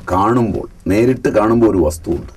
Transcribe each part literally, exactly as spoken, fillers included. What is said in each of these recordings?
കാണുമ്പോൾ, നേരിട്ട് കാണുമ്പോൾ ഒരു വസ്തുവുണ്ട്.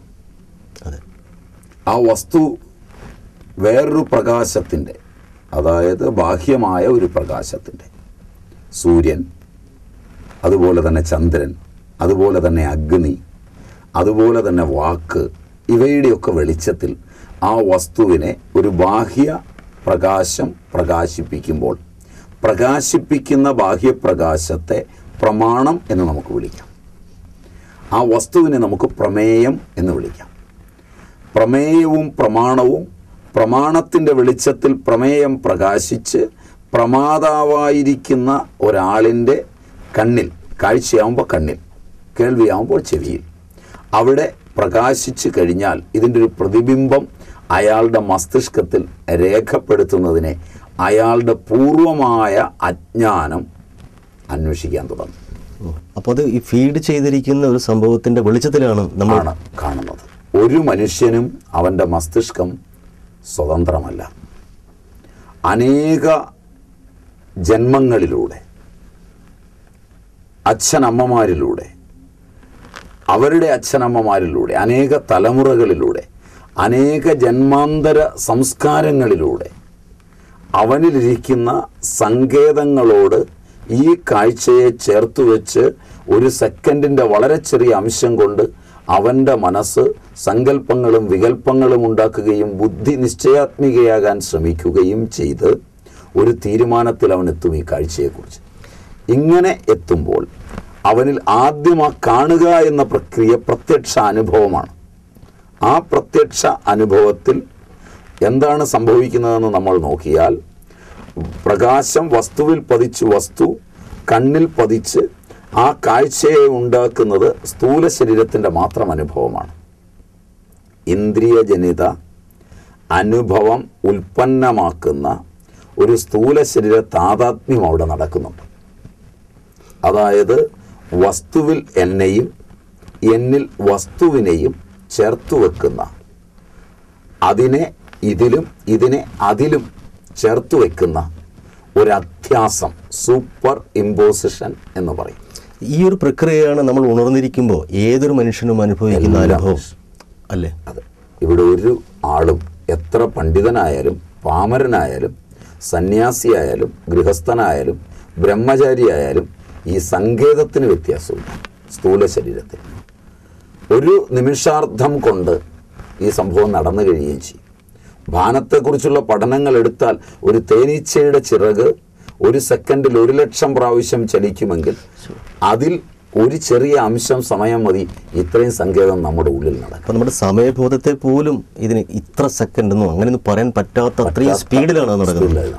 ആ വസ്തു വേറൊരു പ്രകാശത്തിൻ്റെ, അതായത് ബാഹ്യമായ ഒരു പ്രകാശത്തിൻ്റെ, സൂര്യൻ, അതുപോലെ തന്നെ ചന്ദ്രൻ, അതുപോലെ തന്നെ അഗ്നി, അതുപോലെ തന്നെ വാക്ക്, ഇവയുടെയൊക്കെ വെളിച്ചത്തിൽ ആ വസ്തുവിനെ ഒരു ബാഹ്യ പ്രകാശം പ്രകാശിപ്പിക്കുമ്പോൾ പ്രകാശിപ്പിക്കുന്ന ബാഹ്യപ്രകാശത്തെ പ്രമാണം എന്ന് നമുക്ക് വിളിക്കാം. ആ വസ്തുവിനെ നമുക്ക് പ്രമേയം എന്ന് വിളിക്കാം. പ്രമേയവും പ്രമാണവും, പ്രമാണത്തിൻ്റെ വെളിച്ചത്തിൽ പ്രമേയം പ്രകാശിച്ച് പ്രമാതാവായിരിക്കുന്ന ഒരാളിൻ്റെ കണ്ണിൽ, കാഴ്ചയാവുമ്പോൾ കണ്ണിൽ, കേൾവിയാവുമ്പോൾ ചെവിയിൽ, അവിടെ പ്രകാശിച്ചു കഴിഞ്ഞാൽ ഇതിൻ്റെ ഒരു പ്രതിബിംബം അയാളുടെ മസ്തിഷ്കത്തിൽ രേഖപ്പെടുത്തുന്നതിനെ അയാളുടെ പൂർവമായ അജ്ഞാനം അന്വേഷിക്കാൻ തുടങ്ങും. അപ്പോൾ അത് ഈ ഫീഡ് ചെയ്തിരിക്കുന്ന ഒരു സംഭവത്തിൻ്റെ വെളിച്ചത്തിലാണ് നമ്മൾ കാണുന്നത്. ഒരു മനുഷ്യനും അവൻ്റെ മസ്തിഷ്കം സ്വതന്ത്രമല്ല. അനേക ജന്മങ്ങളിലൂടെ, അച്ഛനമ്മമാരിലൂടെ, അവരുടെ അച്ഛനമ്മമാരിലൂടെ, അനേക തലമുറകളിലൂടെ, അനേക ജന്മാന്തര സംസ്കാരങ്ങളിലൂടെ അവനിലിരിക്കുന്ന സങ്കേതങ്ങളോട് ഈ കാഴ്ചയെ ചേർത്ത് വെച്ച് ഒരു സെക്കൻഡിൻ്റെ വളരെ ചെറിയ അംശം കൊണ്ട് അവൻ്റെ മനസ്സ് സങ്കല്പങ്ങളും വികല്പങ്ങളും ഉണ്ടാക്കുകയും ബുദ്ധി നിശ്ചയാത്മികയാകാൻ ശ്രമിക്കുകയും ചെയ്ത് ഒരു തീരുമാനത്തിൽ അവൻ എത്തും ഈ കാഴ്ചയെക്കുറിച്ച്. ഇങ്ങനെ എത്തുമ്പോൾ അവനിൽ ആദ്യം ആ കാണുക എന്ന പ്രക്രിയ പ്രത്യക്ഷ അനുഭവമാണ്. ആ പ്രത്യക്ഷ അനുഭവത്തിൽ എന്താണ് സംഭവിക്കുന്നതെന്ന് നമ്മൾ നോക്കിയാൽ, പ്രകാശം വസ്തുവിൽ പതിച്ച് വസ്തു കണ്ണിൽ പതിച്ച് ആ കാഴ്ചയെ ഉണ്ടാക്കുന്നത് സ്ഥൂല ശരീരത്തിൻ്റെ മാത്രം അനുഭവമാണ്. ഇന്ദ്രിയജനിത അനുഭവം ഉൽപ്പന്നമാക്കുന്ന ഒരു സ്ഥൂല ശരീര താതാത്മ്യം അവിടെ നടക്കുന്നുണ്ട്. അതായത് വസ്തുവിൽ എന്നെയും എന്നിൽ വസ്തുവിനെയും ചേർത്തു വെക്കുന്ന, അതിനെ ഇതിലും ഇതിനെ അതിലും ചേർത്തു വെക്കുന്ന ഒരു അധ്യാസം, സൂപ്പർ ഇമ്പോസിഷൻ എന്ന് പറയും. ഈ ഒരു പ്രക്രിയയാണ് നമ്മൾ ഉണർന്നിരിക്കുമ്പോൾ ഏതൊരു മനുഷ്യനും അനുഭവിക്കുന്ന അനുഭവം അല്ലേ? അതെ. ഇവിടെ ഒരു ആളും എത്ര പണ്ഡിതനായാലും പാമരനായാലും സന്യാസിയായാലും ഗൃഹസ്ഥനായാലും ബ്രഹ്മചാരിയായാലും ഈ സങ്കേതത്തിന് വ്യത്യാസമില്ല. സ്ഥൂല ശരീരത്തിൽ ഒരു നിമിഷാർദ്ധം കൊണ്ട് ഈ സംഭവം നടന്നു കഴിയുകയും ചെയ്യും. ഭാനത്തെക്കുറിച്ചുള്ള പഠനങ്ങൾ എടുത്താൽ ഒരു തേനീച്ചയുടെ ചിറക് ഒരു സെക്കൻഡിൽ ഒരു ലക്ഷം പ്രാവശ്യം ചലിക്കുമെങ്കിൽ അതിൽ ഒരു ചെറിയ അംശം സമയം മതി ഇത്രയും സങ്കേതം നമ്മുടെ ഉള്ളിൽ നടക്കും. അപ്പോൾ നമ്മുടെ സമയബോധത്തെ പോലും ഇതിന് ഇത്ര സെക്കൻഡ് ഒന്നും അങ്ങനെയൊന്നും പറയാൻ പറ്റാത്ത അത്രയും സ്പീഡിലാണ് നടക്കുന്നത്.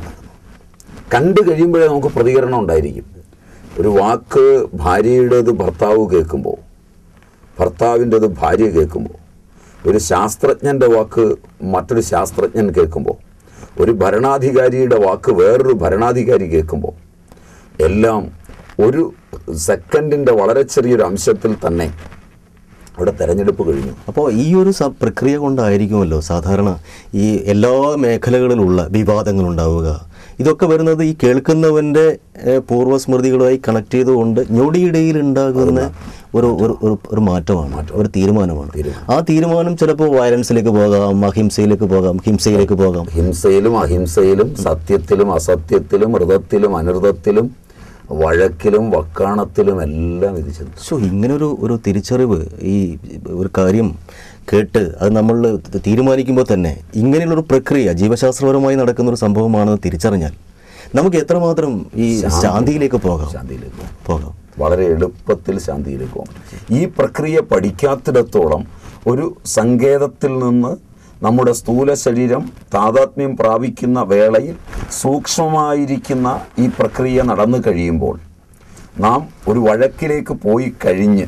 കണ്ടു കഴിയുമ്പോഴേ നമുക്ക് പ്രതികരണം ഉണ്ടായിരിക്കും. ഒരു വാക്ക് ഭാര്യയുടേത് ഭർത്താവ് കേൾക്കുമ്പോൾ, ഭർത്താവിൻ്റെത് ഭാര്യ കേൾക്കുമ്പോൾ, ഒരു ശാസ്ത്രജ്ഞൻ്റെ വാക്ക് മറ്റൊരു ശാസ്ത്രജ്ഞൻ കേൾക്കുമ്പോൾ, ഒരു ഭരണാധികാരിയുടെ വാക്ക് വേറൊരു ഭരണാധികാരി കേൾക്കുമ്പോൾ, എല്ലാം ഒരു സെക്കൻഡിൻ്റെ വളരെ ചെറിയൊരു അംശത്തിൽ തന്നെ അവിടെ തെരഞ്ഞെടുപ്പ് കഴിഞ്ഞു. അപ്പോൾ ഈ ഒരു പ്രക്രിയ കൊണ്ടായിരിക്കുമല്ലോ സാധാരണ ഈ എല്ലാ മേഖലകളിലുള്ള വിവാദങ്ങളുണ്ടാവുക. ഇതൊക്കെ വരുന്നത് ഈ കേൾക്കുന്നവൻ്റെ പൂർവ്വസ്മൃതികളുമായി കണക്ട് ചെയ്തുകൊണ്ട് ഞൊടിയിടയിൽ ഉണ്ടാകുന്ന ഒരു ഒരു മാറ്റമാണ്, ഒരു തീരുമാനമാണ്. ആ തീരുമാനം ചിലപ്പോൾ വയലൻസിലേക്ക് പോകാം, അഹിംസയിലേക്ക് പോകാം, ഹിംസയിലേക്ക് പോകാം. ഹിംസയിലും അഹിംസയിലും സത്യത്തിലും അസത്യത്തിലും ഋതത്തിലും അനൃതത്തിലും വഴക്കിലും വക്കാണത്തിലും എല്ലാം ഇത് ചെന്നു. സോ ഇങ്ങനൊരു ഒരു തിരിച്ചറിവ്, ഈ ഒരു കാര്യം കേട്ട് അത് നമ്മൾ തീരുമാനിക്കുമ്പോൾ തന്നെ ഇങ്ങനെയുള്ളൊരു പ്രക്രിയ ജീവശാസ്ത്രപരമായി നടക്കുന്ന ഒരു സംഭവമാണെന്ന് തിരിച്ചറിഞ്ഞാൽ നമുക്ക് എത്രമാത്രം ഈ ശാന്തിയിലേക്ക് പോകാം ശാന്തിയിലേക്ക് പോകാം വളരെ എളുപ്പത്തിൽ ശാന്തിയിലേക്ക് പോകാം. ഈ പ്രക്രിയ പഠിക്കാത്തിടത്തോളം ഒരു സങ്കേതത്തിൽ നിന്ന് നമ്മുടെ സ്ഥൂല ശരീരം താതാത്മ്യം പ്രാപിക്കുന്ന വേളയിൽ സൂക്ഷ്മമായിരിക്കുന്ന ഈ പ്രക്രിയ നടന്നു കഴിയുമ്പോൾ നാം ഒരു വഴക്കിലേക്ക് പോയി കഴിഞ്ഞ്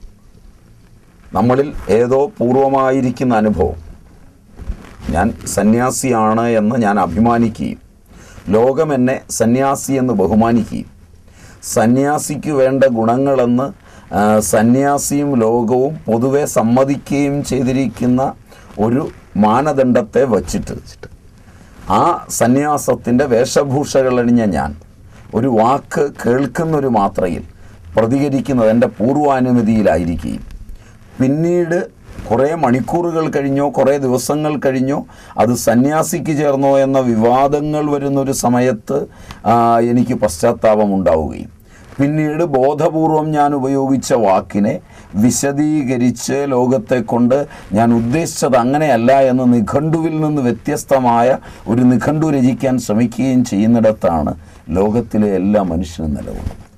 നമ്മളിൽ ഏതോ പൂർവമായിരിക്കുന്ന അനുഭവം, ഞാൻ സന്യാസിയാണ് എന്ന് ഞാൻ അഭിമാനിക്കുകയും ലോകം എന്നെ സന്യാസി എന്ന് ബഹുമാനിക്കുകയും സന്യാസിക്ക് വേണ്ട ഗുണങ്ങളെന്ന് സന്യാസിയും ലോകവും പൊതുവെ സമ്മതിക്കുകയും ചെയ്തിരിക്കുന്ന ഒരു മാനദണ്ഡത്തെ വച്ചിട്ട് ആ സന്യാസത്തിൻ്റെ വേഷഭൂഷകളണിഞ്ഞ ഞാൻ ഒരു വാക്ക് കേൾക്കുന്നൊരു മാത്രയിൽ പ്രതികരിക്കുന്നത് എൻ്റെ പൂർവാനുമതിയിലായിരിക്കുകയും പിന്നീട് കുറേ മണിക്കൂറുകൾ കഴിഞ്ഞോ കുറേ ദിവസങ്ങൾ കഴിഞ്ഞോ അത് സന്യാസിക്ക് ചേർന്നോ എന്ന വിവാദങ്ങൾ വരുന്നൊരു സമയത്ത് എനിക്ക് പശ്ചാത്താപം ഉണ്ടാവുകയും പിന്നീട് ബോധപൂർവം ഞാൻ ഉപയോഗിച്ച വാക്കിനെ വിശദീകരിച്ച് ലോകത്തെ കൊണ്ട് ഞാൻ ഉദ്ദേശിച്ചത് അങ്ങനെയല്ല എന്ന് നിഘണ്ടുവിൽ നിന്ന് വ്യത്യസ്തമായ ഒരു നിഘണ്ടു രചിക്കാൻ ശ്രമിക്കുകയും ചെയ്യുന്നിടത്താണ് ലോകത്തിലെ എല്ലാ മനുഷ്യനും നിലകൊള്ളുന്നത്.